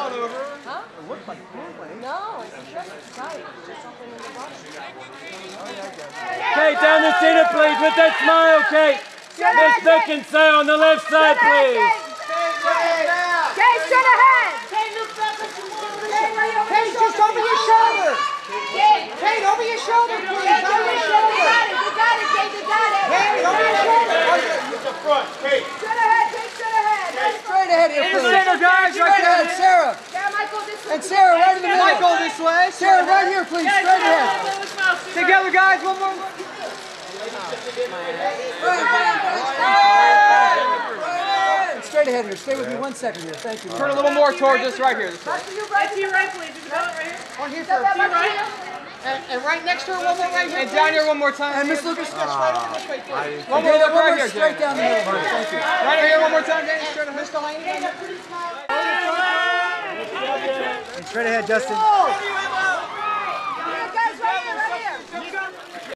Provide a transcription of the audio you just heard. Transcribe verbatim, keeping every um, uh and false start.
not over. Huh? It looked like Broadway. No, it's just right. It's just something in the bottom. Kate, down the center, please, with that smile, Kate. Miss Beckinsale on the left side, please. Kate, straight ahead. Kate, look back at your mom. Kate, just over your shoulder. Kate, over your shoulder, please. Kate, over your shoulder. You got it, you got it, Kate, you got it. Kate, over your shoulder. Look at front, Kate. Straight ahead, Kate, straight ahead. Straight ahead here, please. In the center, guys, right Straight ahead, Sarah. Yeah, Michael, this way. And Sarah, right in the middle. Michael, this way. Sarah, right here, please. Straight ahead. Together, guys, one more. Straight ahead here. Stay with me one second here. Thank you. Turn a little more towards us right here. Back to you, right. To your right, please. Isabel, right here. On here, Step sir. that back to you. And, and right next to her, one more right here. And down here one more time. And Miss Lucas, stretch right over this way, please. One Okay, more one look right more here, straight Jane. down the middle. Thank you. Right here one more time, Jane. Straight ahead. Miss Delany. And straight ahead, Justin.